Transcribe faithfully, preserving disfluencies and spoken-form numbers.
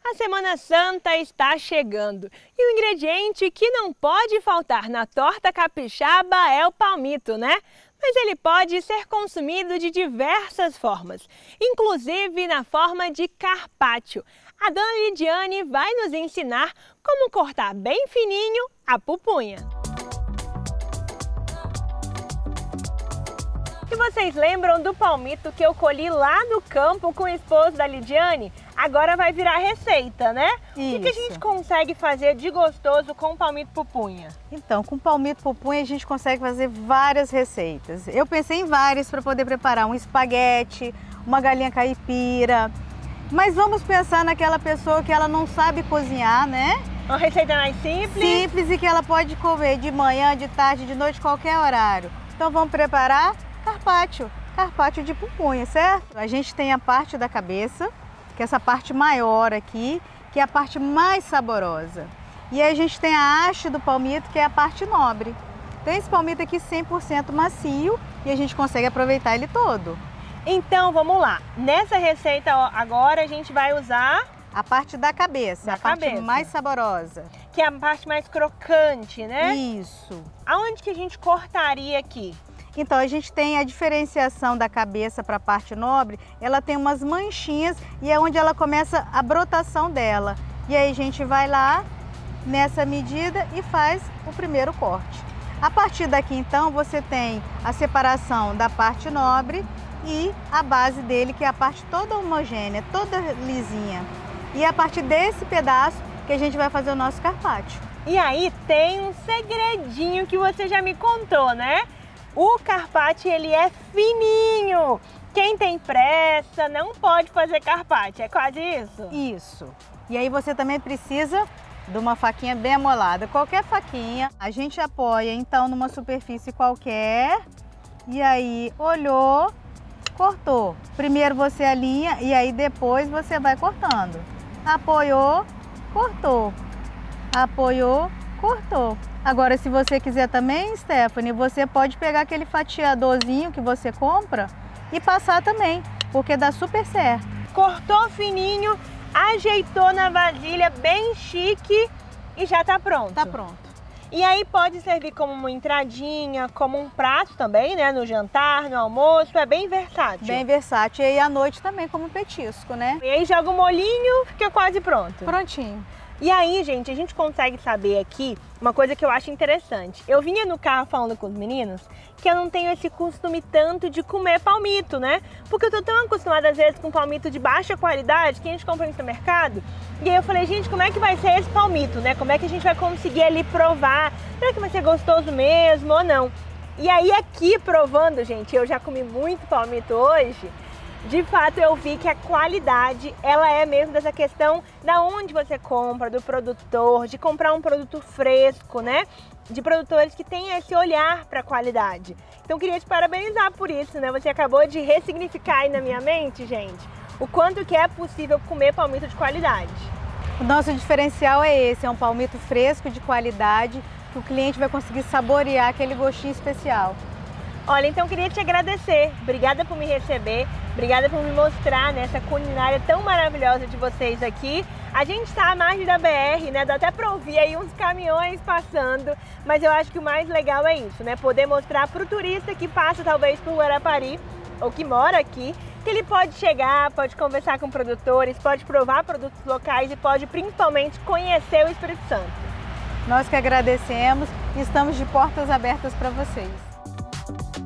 A Semana Santa está chegando e o ingrediente que não pode faltar na torta capixaba é o palmito, né? Mas ele pode ser consumido de diversas formas, inclusive na forma de carpaccio. A dona Lidiane vai nos ensinar como cortar bem fininho a pupunha. E vocês lembram do palmito que eu colhi lá no campo com o esposo da Lidiane? Agora vai virar receita, né? Isso. O que a gente consegue fazer de gostoso com o palmito pupunha? Então, com palmito pupunha a gente consegue fazer várias receitas. Eu pensei em várias para poder preparar um espaguete, uma galinha caipira. Mas vamos pensar naquela pessoa que ela não sabe cozinhar, né? Uma receita mais simples. Simples e que ela pode comer de manhã, de tarde, de noite, qualquer horário. Então vamos preparar carpaccio, carpaccio de pupunha, certo? A gente tem a parte da cabeça, que é essa parte maior aqui, que é a parte mais saborosa. E aí a gente tem a haste do palmito, que é a parte nobre. Então esse palmito aqui cem por cento macio e a gente consegue aproveitar ele todo. Então vamos lá, nessa receita ó, agora a gente vai usar a parte da cabeça, da a parte cabeça. mais saborosa. Que é a parte mais crocante, né? Isso. Aonde que a gente cortaria aqui? Então a gente tem a diferenciação da cabeça para a parte nobre, ela tem umas manchinhas e é onde ela começa a brotação dela. E aí a gente vai lá nessa medida e faz o primeiro corte. A partir daqui então você tem a separação da parte nobre e a base dele, que é a parte toda homogênea, toda lisinha. E é a partir desse pedaço que a gente vai fazer o nosso carpaccio. E aí tem um segredinho que você já me contou, né? O carpaccio, ele é fininho. Quem tem pressa não pode fazer carpaccio, é quase isso? Isso. E aí você também precisa de uma faquinha bem amolada. Qualquer faquinha, a gente apoia então numa superfície qualquer. E aí olhou, cortou. Primeiro você alinha e aí depois você vai cortando. Apoiou, cortou. Apoiou, cortou. Agora, se você quiser também, Stephanie, você pode pegar aquele fatiadorzinho que você compra e passar também, porque dá super certo. Cortou fininho, ajeitou na vasilha, bem chique e já tá pronto. Tá pronto. E aí pode servir como uma entradinha, como um prato também, né? No jantar, no almoço, é bem versátil. Bem versátil. E aí à noite também como petisco, né? E aí joga o molhinho, fica quase pronto. Prontinho. E aí, gente, a gente consegue saber aqui uma coisa que eu acho interessante. Eu vinha no carro falando com os meninos que eu não tenho esse costume tanto de comer palmito, né? Porque eu tô tão acostumada às vezes com palmito de baixa qualidade que a gente compra no supermercado. E aí eu falei, gente, como é que vai ser esse palmito, né? Como é que a gente vai conseguir ali provar? Será que vai ser gostoso mesmo ou não? E aí aqui provando, gente, eu já comi muito palmito hoje. De fato, eu vi que a qualidade, ela é mesmo dessa questão da onde você compra, do produtor, de comprar um produto fresco, né? De produtores que têm esse olhar para a qualidade. Então, queria te parabenizar por isso, né? Você acabou de ressignificar aí na minha mente, gente, o quanto que é possível comer palmito de qualidade. O nosso diferencial é esse, é um palmito fresco, de qualidade, que o cliente vai conseguir saborear aquele gostinho especial. Olha, então queria te agradecer, obrigada por me receber, obrigada por me mostrar nessa culinária tão maravilhosa de vocês aqui. A gente está à margem da B R, né? Dá até para ouvir aí uns caminhões passando, mas eu acho que o mais legal é isso, né? Poder mostrar para o turista que passa talvez por Guarapari, ou que mora aqui, que ele pode chegar, pode conversar com produtores, pode provar produtos locais e pode principalmente conhecer o Espírito Santo. Nós que agradecemos e estamos de portas abertas para vocês.